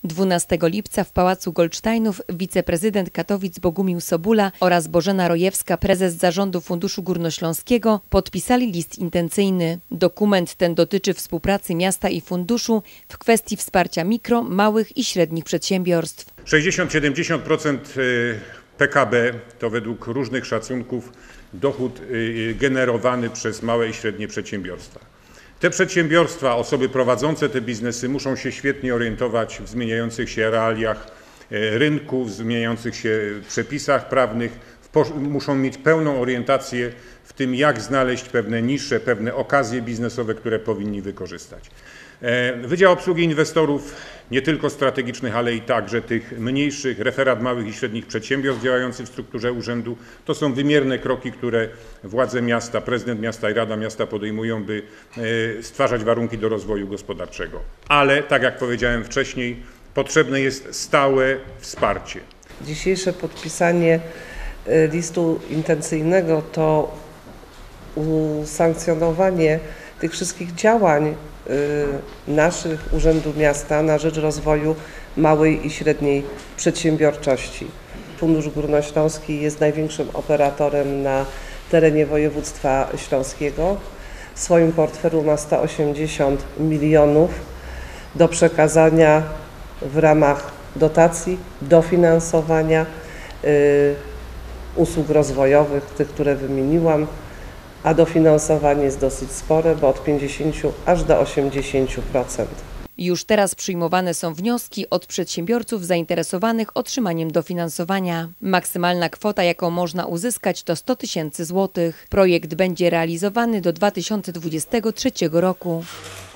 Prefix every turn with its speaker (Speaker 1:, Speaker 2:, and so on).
Speaker 1: 12 lipca w Pałacu Goldsteinów wiceprezydent Katowic Bogumił Sobula oraz Bożena Rojewska, prezes Zarządu Funduszu Górnośląskiego, podpisali list intencyjny. Dokument ten dotyczy współpracy miasta i funduszu w kwestii wsparcia mikro, małych i średnich przedsiębiorstw.
Speaker 2: 60-70% PKB to według różnych szacunków dochód generowany przez małe i średnie przedsiębiorstwa. Te przedsiębiorstwa, osoby prowadzące te biznesy muszą się świetnie orientować w zmieniających się realiach rynku, w zmieniających się przepisach prawnych, muszą mieć pełną orientację w tym, jak znaleźć pewne nisze, pewne okazje biznesowe, które powinni wykorzystać. Wydział Obsługi Inwestorów, nie tylko strategicznych, ale i także tych mniejszych, referat małych i średnich przedsiębiorstw działający w strukturze urzędu, to są wymierne kroki, które władze miasta, prezydent miasta i Rada Miasta podejmują, by stwarzać warunki do rozwoju gospodarczego. Ale, tak jak powiedziałem wcześniej, potrzebne jest stałe wsparcie.
Speaker 3: Dzisiejsze podpisanie listu intencyjnego to usankcjonowanie tych wszystkich działań naszych Urzędu Miasta na rzecz rozwoju małej i średniej przedsiębiorczości. Fundusz Górnośląski jest największym operatorem na terenie województwa śląskiego. W swoim portfelu ma 180 milionów do przekazania w ramach dotacji, dofinansowania usług rozwojowych, tych, które wymieniłam, a dofinansowanie jest dosyć spore, bo od 50 aż do 80%.
Speaker 1: Już teraz przyjmowane są wnioski od przedsiębiorców zainteresowanych otrzymaniem dofinansowania. Maksymalna kwota, jaką można uzyskać, to 100 000 złotych. Projekt będzie realizowany do 2023 roku.